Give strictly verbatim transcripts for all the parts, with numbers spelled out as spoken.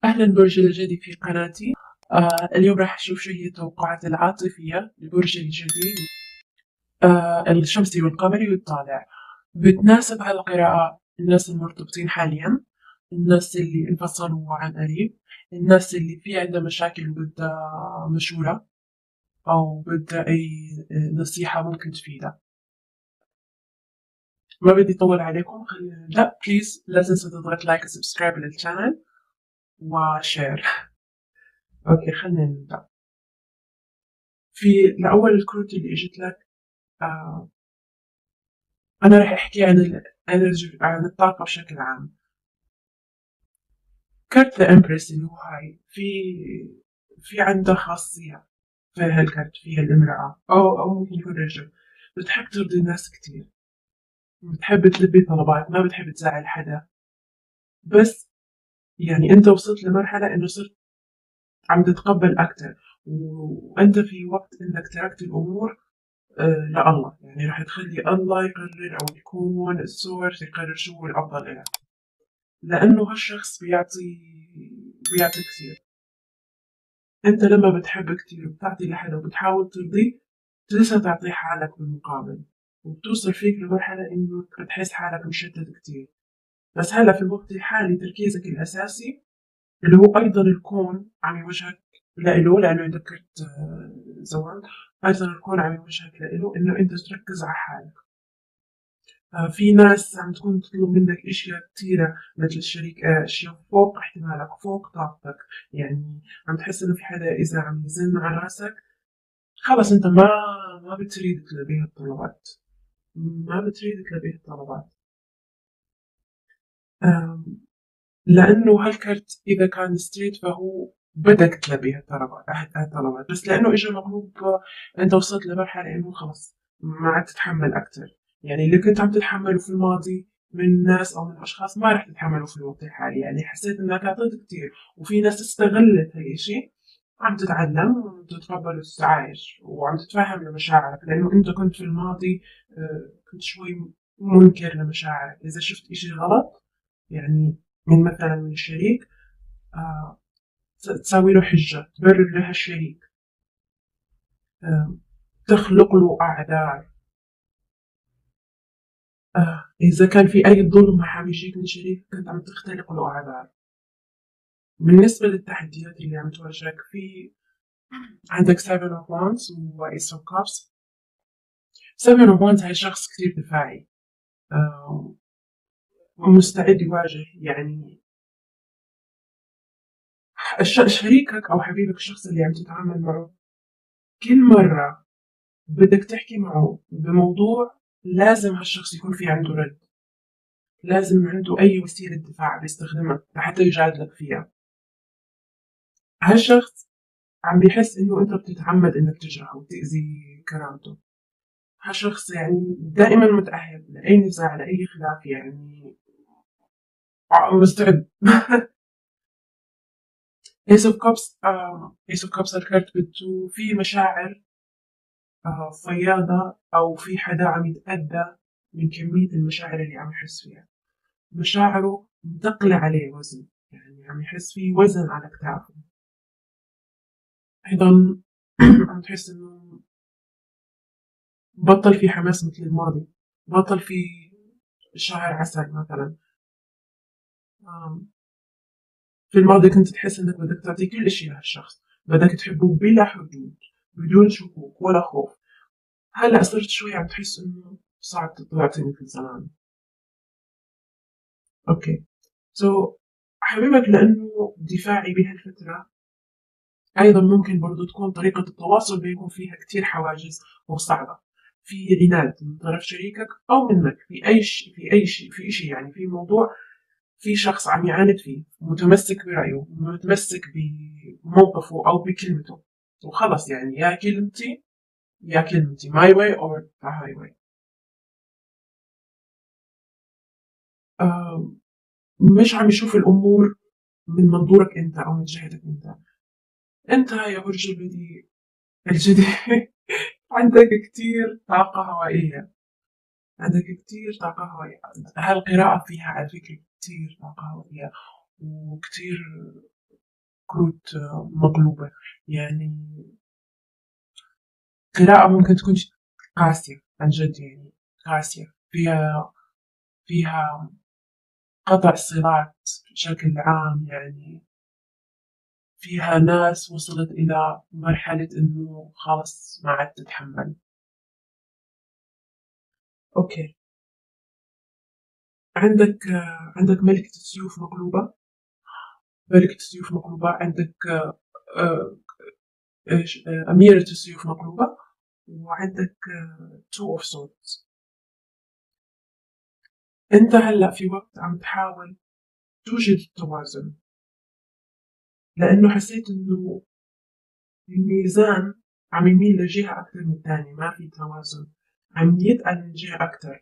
أهلا برج الجدي في قناتي. آه اليوم راح أشوف شو هي التوقعات العاطفية لبرج الجدي آه الشمسي والقمري والطالع. بتناسب هالقراءة الناس المرتبطين حاليا، الناس اللي انفصلوا عن قريب، الناس اللي في عندها مشاكل بدها مشورة أو بدها أي نصيحة ممكن تفيدها. ما بدي أطول عليكم، خلينا نبدأ. بليز لا تنسوا تضغط لايك وسبسكرايب للشانل وشير. أوكي خلينا نبدأ. في لأول الكروت اللي إجت لك، آه أنا راح أحكي عن الانرجي، عن الطاقة بشكل عام. كارت ذا امبرس اللي هو هاي في في عندها خاصية في هالكارت، فيها الامرأة أو أو ممكن يكون رجل. بتحب ترضي الناس كتير، بتحب تلبي طلبات، ما بتحب تزعل حدا. بس يعني أنت وصلت لمرحلة إنه صرت عم تتقبل أكتر، وأنت في وقت إنك تركت الأمور آه لا الله، يعني راح تخلي الله يقرر أو يكون السورس يقرر شو هو الأفضل لك، لأنه هالشخص بيعطي بيعطي كثير. أنت لما بتحب كثير وبتعطي لحدا وبتحاول ترضيه، لسه تعطيه حالك بالمقابل، وبتوصل فيك لمرحلة إنه بتحس حالك مشتت كثير. بس هلا في الوقت الحالي تركيزك الأساسي اللي هو أيضا الكون عم يوجهك لإله، لأنه ذكرت آه، زمان، أيضا الكون عم يوجهك لإله إنه أنت تركز على حالك. آه، في ناس عم تكون تطلب منك أشياء كتيرة مثل الشريك، آه، أشياء فوق احتمالك، فوق طاقتك. يعني عم تحس إنه في حدا إذا عم يزن على راسك، خلص أنت ما ما بتريد تلبي هالطلبات، ما بتريد تلبي هالطلبات. آم، لأنه هالكرت إذا كان ستريت فهو بدك تلبي هالطلبات هالطلبات، بس لأنه إجا مغلوب، آه، أنت وصلت لمرحلة إنه خلص ما عاد تتحمل أكتر. يعني اللي كنت عم تتحمله في الماضي من ناس أو من أشخاص ما رح تتحمله في الوقت الحالي. يعني حسيت إنك أعطيت كتير، وفي ناس استغلت هالإشي. عم تتعلم وتتقبل وتتعايش وعم تتفهم لمشاعرك، لأنه أنت كنت في الماضي آه، كنت شوي منكر لمشاعرك. إذا شفت إشي غلط، يعني من مثلا من الشريك، آه تساوي له حجة تبرر لها الشريك، آه تخلق له أعذار. آه إذا كان في أي ظلم عم يجيك من شريك كنت عم تختلق له أعذار. بالنسبة للتحديات اللي عم تواجهك، في عندك سبعة of wands و ace of cups. سبعة of wands هاي شخص كتير دفاعي، آه مستعد يواجه. يعني شريكك أو حبيبك، الشخص اللي عم تتعامل معه، كل مرة بدك تحكي معه بموضوع لازم هالشخص يكون في عنده رد، لازم عنده أي وسيلة دفاع بيستخدمها لحتى يجادلك فيها. هالشخص عم بيحس إنه أنت بتتعمد إنك تجرحه وتأذي كرامته. هالشخص يعني دائما متأهب لأي نزاع، لأي خلاف، يعني مستعد. Ace of Cups، آه Ace of Cups الكارت بده في مشاعر آه فياضة، أو في حدا عم يتأذى من كمية المشاعر اللي عم يحس فيها. مشاعره متقلة عليه وزن، يعني عم يحس فيه وزن على كتافه. أيضا عم تحس إنه بطل في حماس مثل الماضي، بطل في شهر عسل مثلا. في الماضي كنت تحس إنك بدك تعطي كل شيء لهالشخص، بدك تحبه بلا حدود، بدون شكوك ولا خوف. هلا صرت شوي عم تحس إنه صعب تعطي مثل زمان. أوكي، سو so, حبيبك لأنه دفاعي بهالفترة، أيضا ممكن برضو تكون طريقة التواصل بيكون فيها كتير حواجز وصعبة. في عناد من طرف شريكك أو منك في أي شيء، في أي شيء في شيء يعني في موضوع، في شخص عم يعاند فيه، متمسك برأيه، متمسك بموقفه أو بكلمته، وخلص يعني يا كلمتي يا كلمتي، my way or the highway. آه مش عم يشوف الأمور من منظورك أنت أو من جهتك أنت. أنت يا برج الجدي الجدي عندك كتير طاقة هوائية، عندك كتير طاقة هوائية. هالقراءة فيها على فكرة كتير طاقة هوائية وكتير كروت مقلوبة، يعني قراءة ممكن تكون قاسية عن جد، يعني قاسية، فيها فيها قطع صلات بشكل عام، يعني فيها ناس وصلت إلى مرحلة إنه خلاص ما عاد تتحمل. أوكي، عندك عندك ملكة السيوف مقلوبة، ملكة السيوف مقلوبة، عندك آه، إيش آه، أميرة السيوف مقلوبة، وعندك تو اوف سوردز. أنت هلأ في وقت عم تحاول توجد التوازن، لأنه حسيت إنه الميزان عم يميل لجهة أكتر من الثانية، ما في توازن، عم يتقل من جهة أكتر.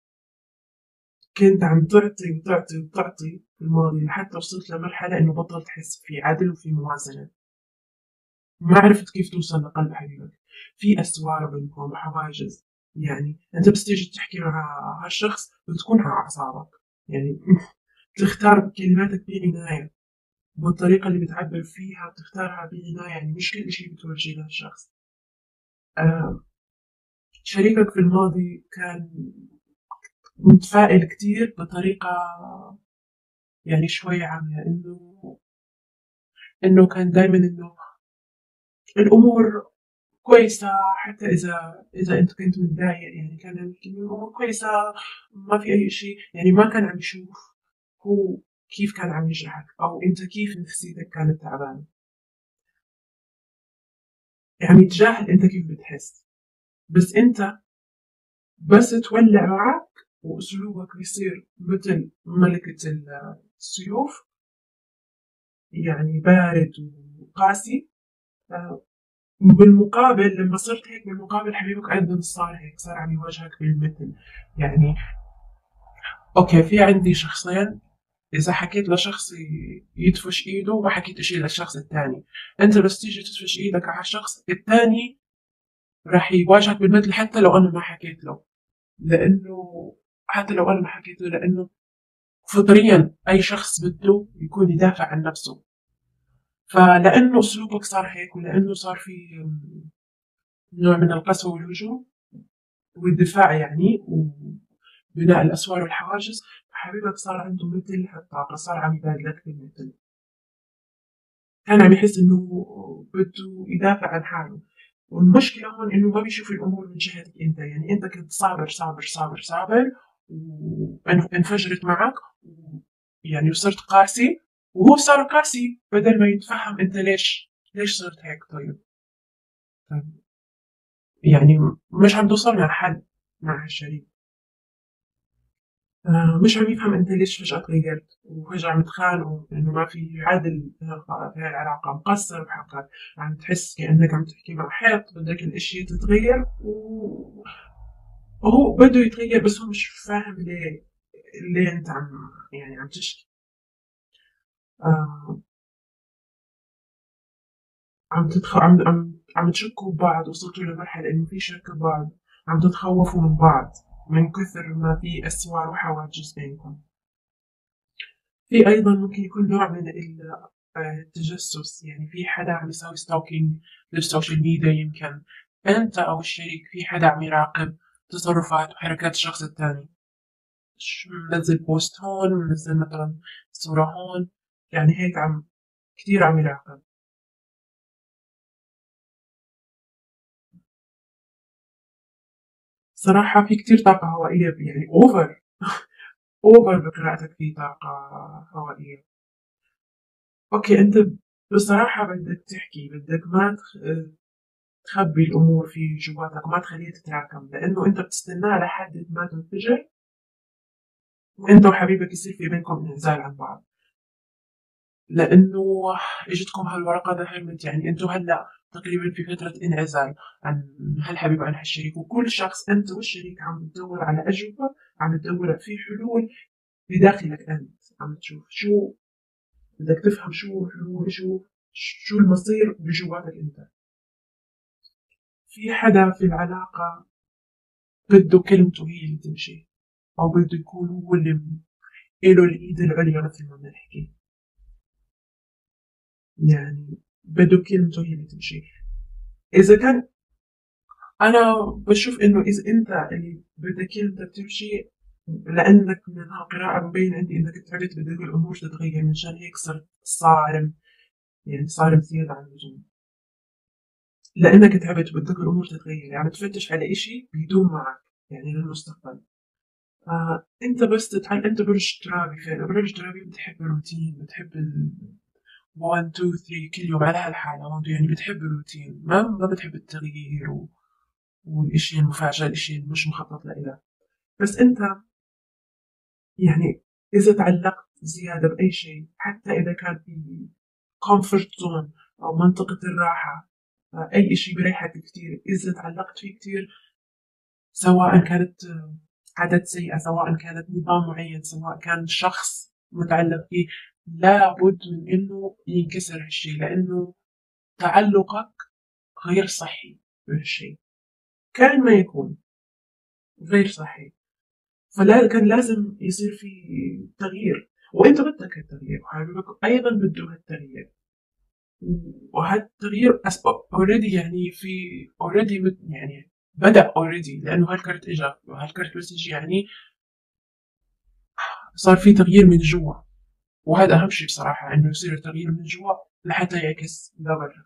كنت عم تعطي وتعطي وتعطي في الماضي لحتى وصلت لمرحلة إنه بطلت تحس في عدل وفي موازنة، ما عرفت كيف توصل لقلب حبيبك. في أسوار بينكم وحواجز، يعني أنت بس تيجي تحكي مع هالشخص بتكون على أعصابك، يعني تختار كلماتك بعناية والطريقة اللي بتعبر فيها بتختارها بعناية، يعني مش كل شيء بتوجيه للشخص. آه شريكك في الماضي كان متفائل كتير بطريقة يعني شوي عامية، إنه إنه كان دايما إنه الأمور كويسة، حتى إذا إذا أنت كنت متضايق، يعني كان عم يحكي إنه الأمور كويسة، ما في أي شيء، يعني ما كان عم يشوف هو كيف كان عم يجرحك أو أنت كيف نفسيتك كانت تعبانة، يعني يتجاهل أنت كيف بتحس. بس أنت بس تولع معك وأسلوبك بيصير مثل ملكة السيوف، يعني بارد وقاسي. آه، بالمقابل لما صرت هيك بالمقابل حبيبك أيضا صار هيك، صار عم يواجهك بالمثل، يعني أوكي في عندي شخصين، إذا حكيت لشخص يدفش إيده ما حكيت إشي للشخص الثاني، أنت بس تيجي تدفش إيدك على الشخص الثاني راح يواجهك بالمثل حتى لو أنا ما حكيت له، لأنه حتى لو أنا ما حكيت له، لأنه فطريا أي شخص بده يكون يدافع عن نفسه. فلأنه أسلوبك صار هيك، ولأنه صار في نوع من القسوة والهجوم والدفاع، يعني وبناء الأسوار والحواجز، حبيبك صار عنده مثل هالطاقة، صار عم يبادلك بالمثل، كان عم يحس إنه بده يدافع عن حاله. والمشكلة هون إنه ما بيشوف الأمور من جهتك أنت، يعني أنت كنت صابر صابر صابر صابر وانفجرت معك، يعني وصرت قاسي، وهو صار قاسي بدل ما يتفهم أنت ليش ليش صرت هيك. طيب يعني مش عم توصلنا لحل مع هالشريك، آه، مش عم يفهم انت ليش فجأة تغيرت، وفجأة عم تخانقوا انه ما في عدل في هاي العلاقة، مقصر بحقك، عم تحس كأنك عم تحكي مع حيط، بدك الاشي تتغير و- وهو بده يتغير بس هو مش فاهم ليه، ليه انت عم يعني عم تشكي. آه عم تتخ... عم عم عم تشكوا ببعض، وصلتوا لمرحلة انه في شك ببعض، عم تتخوفوا من بعض من كثر ما في اسوار وحواجز بينكم. في أيضا ممكن يكون نوع من ال- آه، التجسس، يعني في حدا عم يسوي ستوكينج للسوشيال ميديا، يمكن أنت أو الشريك في حدا عم يراقب تصرفات وحركات الشخص الثاني، منزل بوست هون، منزل مثلا صورة هون، يعني هيك عم كتير عم يراقب. صراحة في كتير طاقة هوائية، يعني أوفر أوفر بقراءتك في طاقة هوائية. أوكي أنت بصراحة بدك تحكي، بدك ما تخ... تخبي الأمور في جواتك وما تخليها تتراكم، لأنه أنت بتستناها لحد ما تنفجر وأنت وحبيبك يصير في بينكم انعزال عن بعض، لأنه إجتكم هالورقة ذهبت، يعني أنتوا هلا تقريبا في فترة انعزال عن هالحبيب عن هالشريك، وكل شخص أنت والشريك عم تدور على أجوبة، عم تدور في حلول بداخلك أنت، عم تشوف شو بدك تفهم شو الحلول، شو شو المصير بجواتك أنت. في حدا في العلاقة بده كلمته هي اللي تمشي، أو بده يكون هو اللي إله الإيد العليا مثل ما بنحكي، يعني بده كلمته هي اللي تمشي. إذا كان أنا بشوف إنه إذا أنت اللي بدك كلمتك تمشي، لأنك من هالقراءة مبين عندي إنك تعبت بدك الأمور تتغير، منشان هيك صرت صارم، يعني صارم زيادة عن اللزوم، لأنك تعبت بدك الأمور تتغير، يعني تفتش على إشي بيدوم معك يعني للمستقبل. آه، أنت بس تتعلم. أنت برج ترابي فعلا، برج ترابي بتحب الروتين، بتحب ال واحد اتنين ثلاثة كل يوم على هالحالة، يعني بتحب الروتين، ما ما بتحب التغيير و... والإشي المفاجأة، الإشي اللي مش مخطط له. بس أنت يعني إذا تعلقت زيادة بأي شيء، حتى إذا كان في comfort zone أو منطقة الراحة، آه، أي إشي بريحك كتير، إذا تعلقت فيه كتير، سواء كانت آه، عادات سيئة، سواء كانت نظام معين، سواء كان شخص متعلق فيه، لابد من إنه ينكسر هالشي، لأنه تعلقك غير صحي بهالشي، كان ما يكون غير صحي. فلا كان لازم يصير في تغيير، وانت بدك هالتغيير، وحبيبك ايضا بده هالتغيير، وهذا التغيير اوريدي يعني في اوريدي يعني بدأ اوريدي، لانه هالكرت اجى وهالكرت بس يجي يعني صار في تغيير من جوا، وهذا اهم شيء بصراحة، انه يصير التغيير من جوا لحتى يعكس لبرا.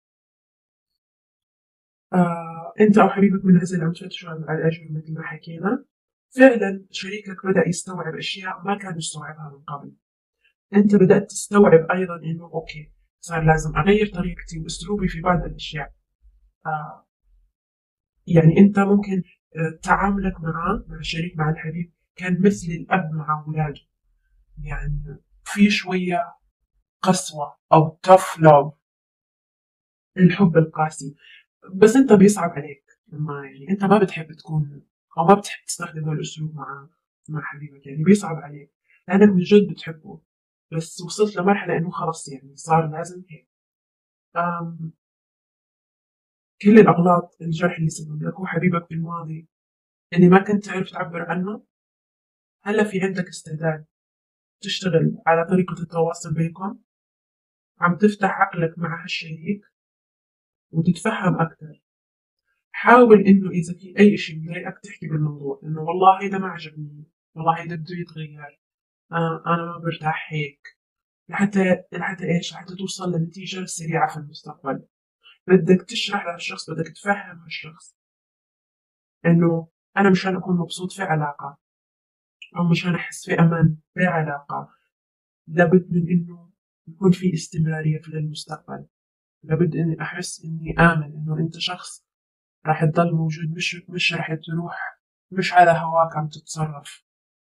آه، انت او حبيبك من الناس اللي عم تفتشوا على الاجر مثل ما حكينا، فعلا شريكك بدأ يستوعب اشياء ما كان يستوعبها من قبل. انت بدأت تستوعب ايضا انه اوكي، صار لازم اغير طريقتي واسلوبي في بعض الاشياء. آه، يعني انت ممكن آه، تعاملك معه، مع الشريك، مع الحبيب، كان مثل الاب مع اولاده، يعني في شوية قسوة او tough love، الحب القاسي. بس انت بيصعب عليك لما يعني انت ما بتحب تكون، او ما بتحب تستخدم هالاسلوب مع مع حبيبك، يعني بيصعب عليك لانك من جد بتحبه، بس وصلت لمرحلة انه خلص يعني صار لازم هيك. أم كل الأغلاط، الجرح اللي سبب لك هو حبيبك في الماضي، اللي ما كنت تعرف تعبر عنه، هلا في عندك استعداد تشتغل على طريقة التواصل بينكم، عم تفتح عقلك مع هالشريك وتتفهم أكثر. حاول إنه إذا في أي إشي مضايقك تحكي بالموضوع، إنه والله هيدا ما عجبني، والله هيدا بده يتغير، آه أنا ما برتاح هيك، لحتى لحتى إيش، لحتى توصل لنتيجة سريعة في المستقبل. بدك تشرح لهالشخص، بدك تفهم هالشخص إنه أنا مشان أكون مبسوط في علاقة، أو مشان أحس في أمان في علاقة، لابد من إنه يكون في استمرارية في المستقبل، لابد إني أحس إني آمن إنه أنت شخص راح تضل موجود، مش مش راح تروح، مش على هواك عم تتصرف.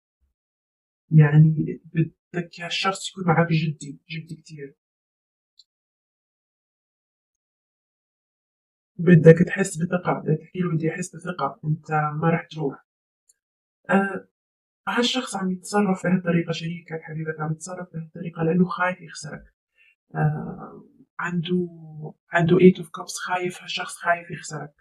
يعني بدك هالشخص يكون معك جدي جدي كتير، بدك تحس بثقة، بدك تحكي له بدي أحس بثقة أنت ما راح تروح. آه، هالشخص عم يتصرف بهالطريقة، شريكك حبيبك عم يتصرف بهالطريقة لأنه خايف يخسرك. آه، عنده عنده eight of cups، خايف هالشخص خايف يخسرك.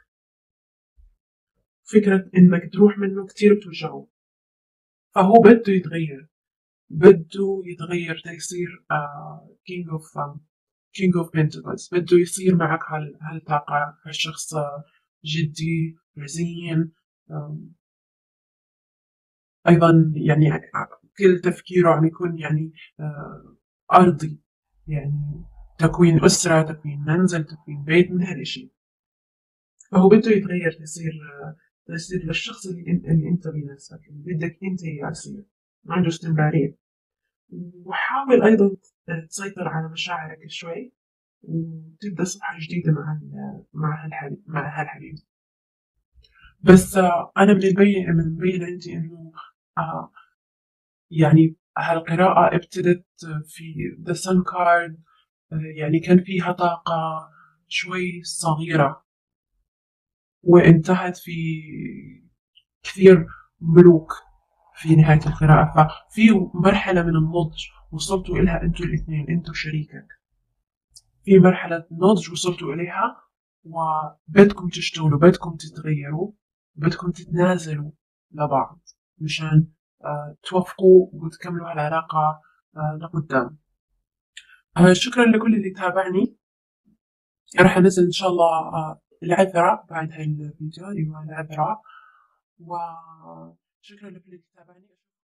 فكرة إنك تروح منه كتير بتوجعه، فهو بده يتغير، بده يتغير تيصير آه king of um, king of pentacles، بده يصير معك هال هالطاقة، هالشخص آه، جدي رزين. آم، أيضا يعني كل تفكيره عم يكون يعني آه أرضي، يعني تكوين أسرة، تكوين منزل، تكوين بيت، من هالشيء. فهو بده يتغير تصير تصير للشخص اللي, اللي انت بيناسبك، اللي بدك انت اياه يصير، عنده استمرارية. وحاول ايضا تسيطر على مشاعرك شوي، وتبدا صفحة جديدة مع مع هالحبيب مع هالحبيب. بس آه، انا من البين من البين عندي انه آه يعني هالقراءة ابتدت في the sun card، آه، يعني كان فيها طاقة شوي صغيرة، وانتهت في كثير ملوك في نهاية القراءة. ففي مرحلة من النضج وصلتوا إليها أنتوا الاثنين، أنت وشريكك، في مرحلة نضج وصلتوا إليها، وبدكم تشتغلوا، بدكم تتغيروا، بدكم تتنازلوا لبعض مشان آه توفقوا وتكملوا هالعلاقة آه لقدام. آه، شكرا لكل اللي تابعني. راح انزل ان شاء الله آه، العذراء بعد هاي الفيديو، ايوه العذراء. وشكرا لكل اللي تابعني.